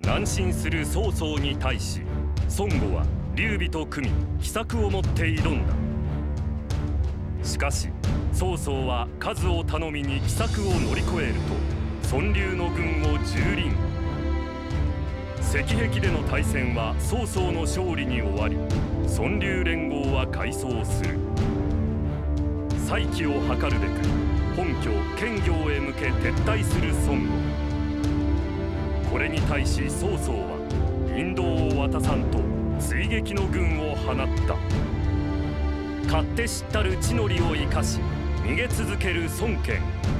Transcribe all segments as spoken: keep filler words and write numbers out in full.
南進する曹操に対し、孫悟は劉備と組み奇策をもって挑んだ。しかし曹操は数を頼みに奇策を乗り越えると孫劉の軍を蹂躙。石壁での対戦は曹操の勝利に終わり、孫劉連合は敗走する。再起を図るべく本拠建業へ向け撤退する孫悟。これに対し曹操はインドを渡さんと追撃の軍を放った。勝手知ったる地の利を生かし逃げ続ける孫権。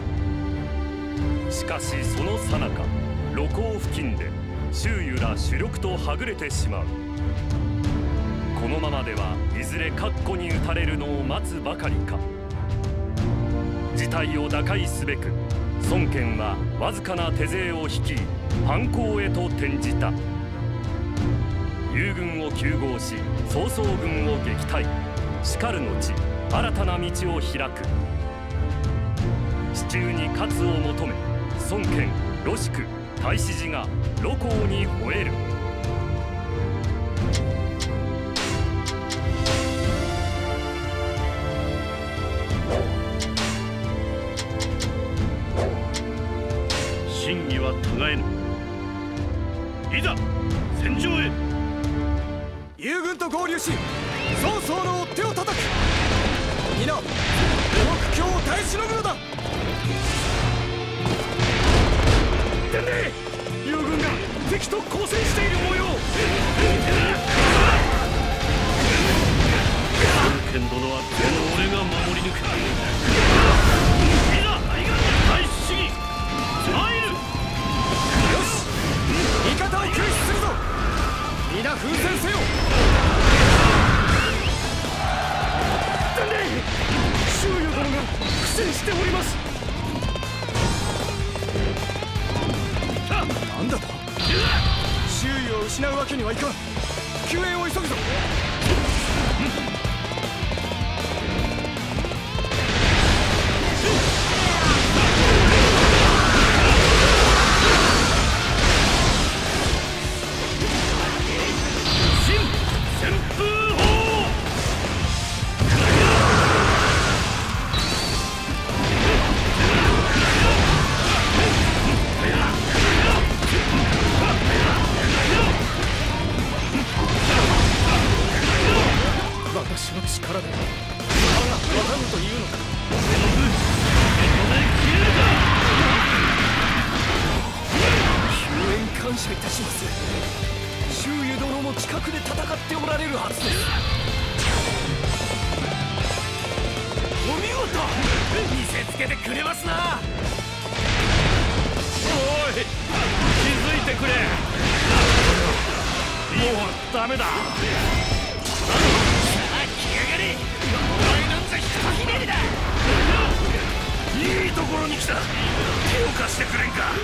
しかしその最中、露光付近で周瑜ら主力とはぐれてしまう。このままではいずれ確固に討たれるのを待つばかりか。事態を打開すべく孫権はわずかな手勢を率い反攻へと転じた。友軍を急合し曹操軍を撃退。しかる後新たな道を開く。地中に勝を求め孫権、呂宿、太子寺が露光に吠える。 真偽は違えぬ。いざ戦場へ。 友軍と合流し曹操の追っ手を叩く。皆この苦境を耐えしのぐのだ。 伝令、友軍が敵と交戦している模様。孫権殿はこの俺が守り抜く。いざ太子主義参る。 よし、味方を救出するぞ。皆奮戦せよ。 伝令、周瑜殿が苦戦しております。 なんだと。周囲を失うわけにはいかん。救援を急ぐぞ。 新旋風砲。 私の力で我が渡るというのか。救援感謝いたします。周瑜殿も近くで戦っておられるはずです。お見事、見せつけてくれますな。 おい、気づいてくれ。もうダメだ。いいところに来た。手を貸してくれんか。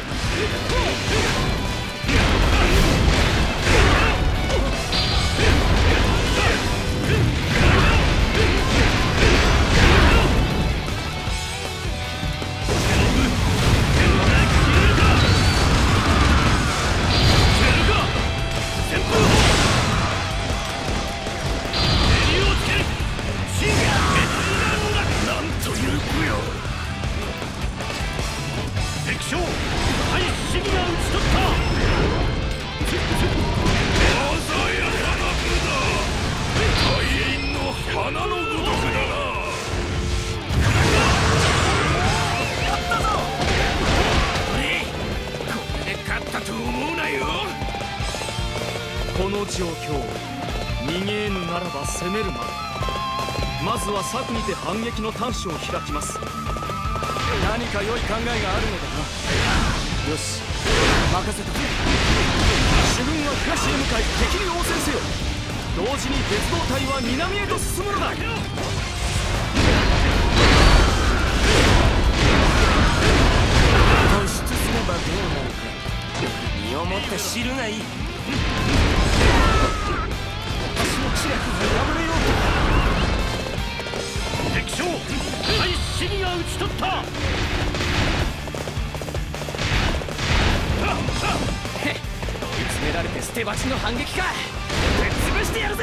この状況、逃げぬならば攻めるまで。まずは策にて反撃の端緒を開きます。何か良い考えがあるのだな。よし、任せた。主軍は東へ向かい敵に応戦せよ。同時に別動隊は南へと進むのだ。突出すればどうなるか身をもって知るがいい。私の知略が破れようと。 敵将太子主義が討ち取った。 へっ、どいつ手鉢の反撃か。ぶっ潰してやるぜ。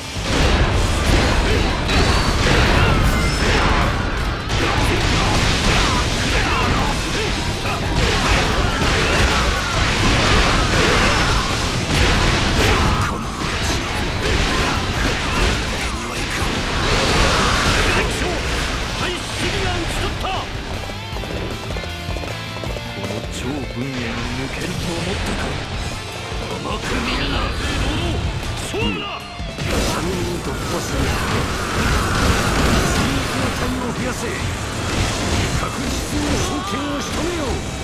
超文明を抜けると思ったか。甘く見るな。勝負だ。 三人突破する。追撃のタイムを増やせ。確実に争点を仕留めよう。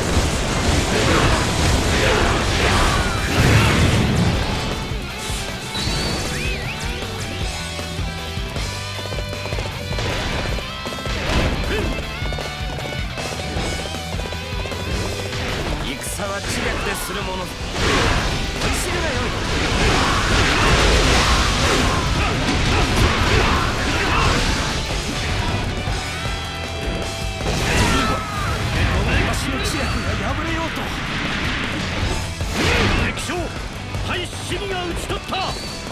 戦は知略でするもの。取り知るがよい。私の知略が破れようと。 敵将対死にが討ち取った。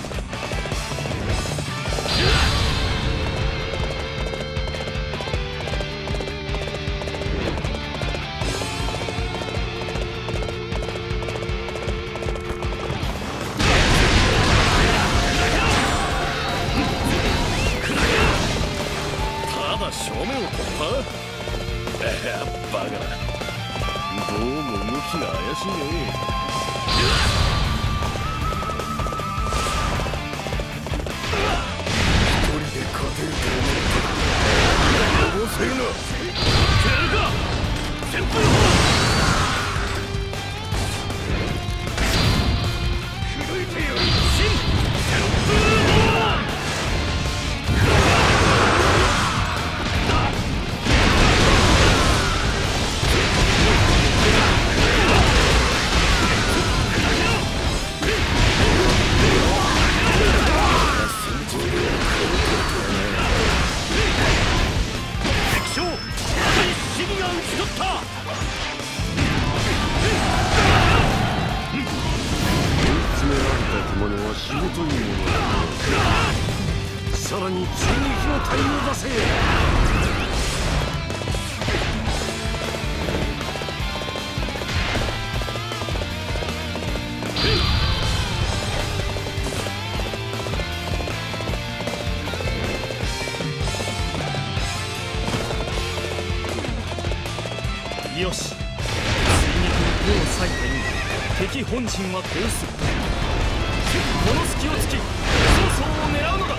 正面を突破？バカだ。どうも動きが怪しいね。一人で勝てると思った。どうせるな。やるか。旋風砲。口説いてやる。新旋風砲。仕事にもなる。さらに追撃のタイムを出せ。 よし、追撃に手を割いた今、敵本陣はこうする。この隙を突き、曹操を狙うのだ。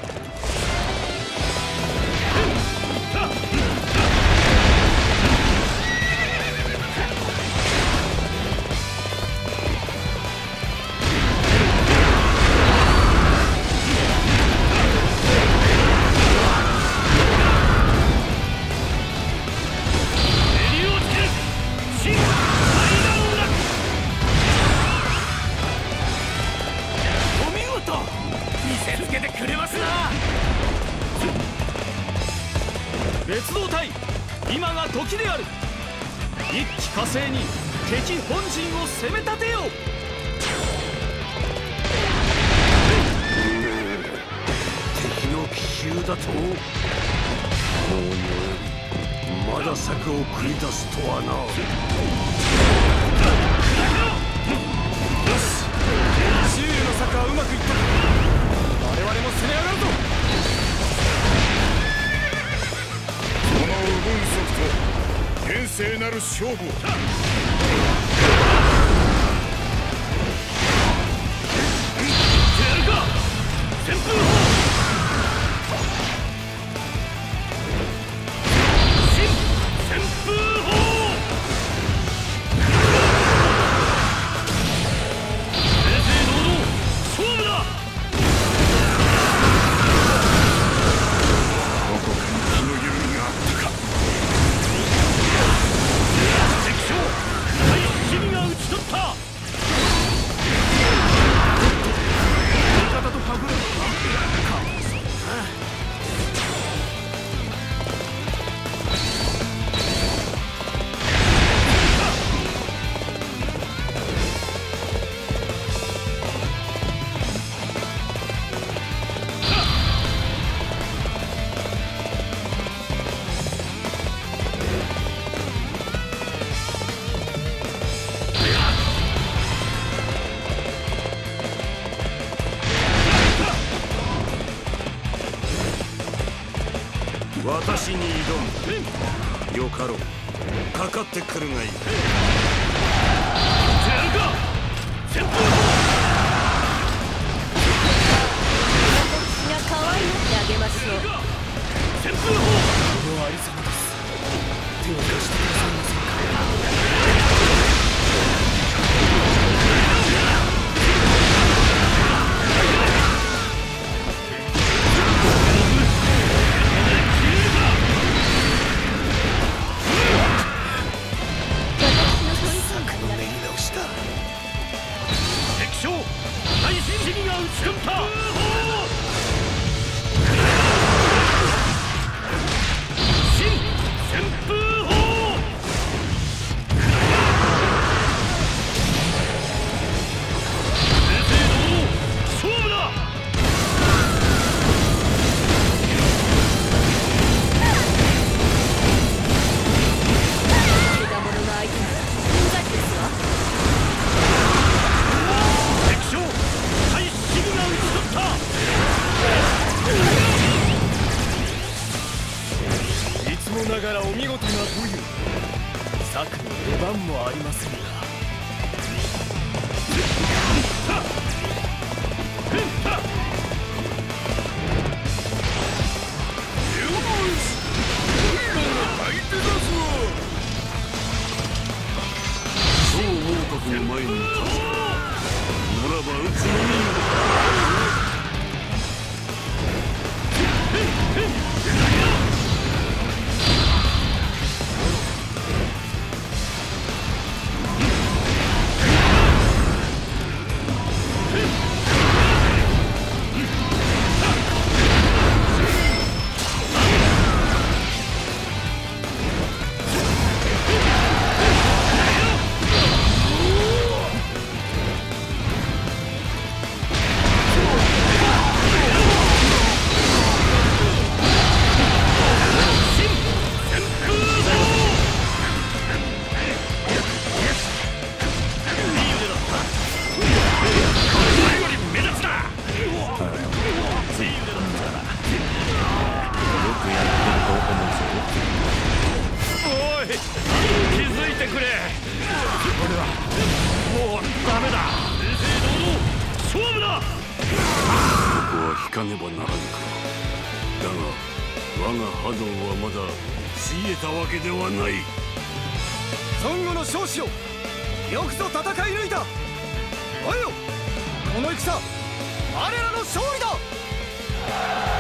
別動隊、今が時である。一気呵成に敵本陣を攻め立てよう。 敵の奇襲だと。もうよりまだ策を繰り出すとはな。 よし、周囲の策はうまくいった。我々も攻め上がるぞ。 軍速と厳正なる勝負を。やるか。旋風砲。新旋風砲。正々堂々勝負だ。どこかに気の緩みがあったか。敵将よかろう。かかってくるがいい。 やるか旋風砲。 私が可愛がってあげましょう。 旋風砲。 これはありさまです。手を貸してくださいませんか。 敵将大神が打ち取った。新旋風砲。正々堂々勝負だ。 怪我者の相手にうんざりですわ。 敵将大神が打ち取った。 いつもながらお見事な武勇。策の出番もありませんが。 宋王国の前に立つ。ならば撃つのみ。引かねばならぬか。だが我が波動はまだついえたわけではない。 孫悟の少子よ、よくぞ戦い抜いた。おいよ、この戦我らの勝利だ。